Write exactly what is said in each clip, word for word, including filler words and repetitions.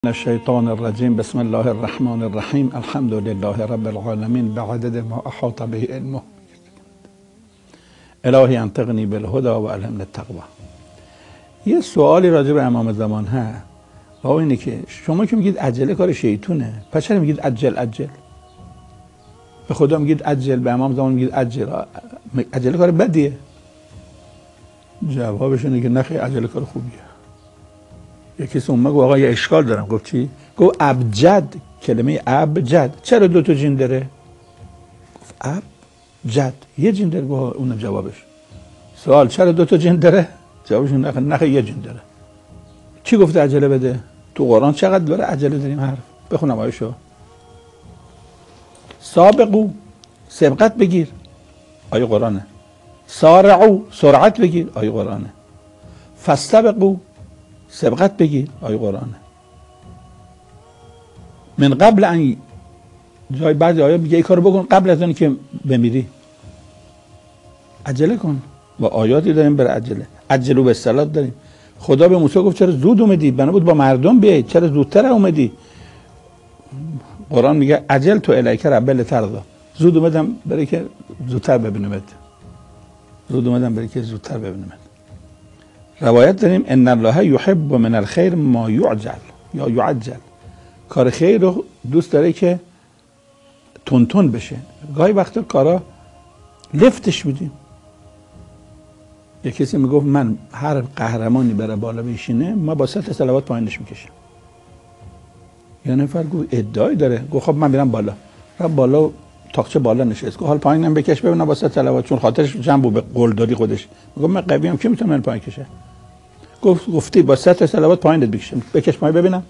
الشیطان الرجیم. بسم الله الرحمن الرحیم. الحمد لله رب العالمین بعدد ما احاط به علمه. الهی انطقنی بالهدى و الهمنی التقوی. یه سوالی راجع به امام زمان ها و اینه که شما که میگید عجله کار شیطونه، پس چرا میگید عجل عجل؟ به خدا میگید عجل، به امام زمان میگید عجل. عجله کار بدیه؟ جوابش اینه که نخی، عجله کار خوبیه. یکی کسی اومد گفت آقا یه اشکال دارم. گفت چی؟ گفت ابجد، کلمه ابجد چرا دو تا جین داره؟ گفت ابجد یه جین داره. گفت اون جوابش. سوال چرا دو تا جین داره؟ جوابش نخ نخ یه جین داره. کی گفته عجله بده؟ تو قرآن چقدر داره عجله داریم حرف؟ بخونم آیشو. سابقو، سبقت بگیر، آیه قرآنه. سارعو، سرعت بگیر، آیه قرآنه. فاستبقوا، سبقت بگیر، آیه قرآنه. من قبل ان، جای بعضی آیه میگه ای کارو بکن قبل از اون که بمیری. عجله کن. و آیاتی داریم برای عجله. عجلو به الصلاة داریم. خدا به موسی گفت چرا زود اومدی؟ بنا بود با مردم بیاید، چرا زودتر اومدی؟ قرآن میگه عجل تو الیک رب لترضی. زود اومدم برای که زودتر ببینمت. زود اومدم برای که زودتر ببینمت. روایت داریم ان الله یحب من الخیر ما یعجل یا یعجل. کار خیر رو دوست داره که تون تون بشه. گاهی وقتا کارا لفتش میدیم. یه کسی میگفت من هر قهرمانی بره بالا بشینه ما با ست صلوات پایینش میکشم. یه نفر گفت ادعایی داره. گفت خب من میرم بالا. رفت بالا، تاقچه بالا نشست. گفت حال پایینم بکش ببینم با ست صلوات، چون خاطرش جنب بود به قول دادی خودش. میگفت من قویم، کی میتونه من پایین کشه؟ گفت گفتی با ست صلوات پایینت بکشم، بکش پایین ببینم.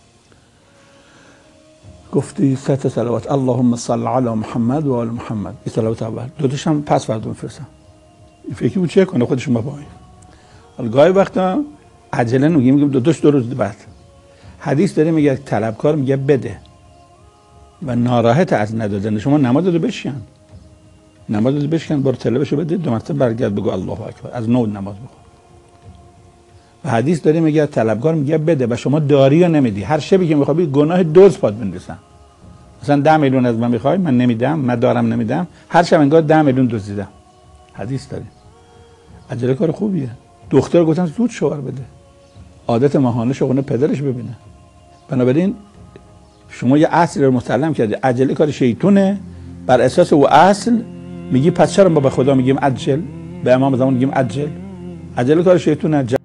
گفتی ست صلوات اللهم صل علی محمد و آل محمد، این صلوات اول. دو تاشم پس فردا میفرستم. این فکری بود چه کنه خودش ما پایین. حالا گاهی وقتا عجله میگیم میگیم دو تاش دو روز بعد. حدیث داره میگه طلبکار میگه بده و ناراحت از ندادن. شما نماز رو بشکن، نماز رو بشکن، برو تلوشو بده، دو مرتبه برگرد بگو الله اکبر، از نو نماز بخون. و حدیث داره میگه طلبکار میگه بده و شما داری یا نمیدی. هر شبی که میخوای گناه دوز پاد بندازن. مثلا ده میلیون از من میخوای، من نمیدم، من دارم نمیدم، هر شب انگار ده میلیون دزدیدم. حدیث داره. عجله کار خوبیه. دختر گفتن زود شوهر بده. عادت ماهانه شغل پدرش ببینه. بنابراین شما یه اصل رو مسلم کردی، عجله کار شیطونه. بر اساس او اصل میگی پس چرا ما به خدا میگیم عجل؟ به امام زمان میگیم عجل؟ عجله کار شیطونه.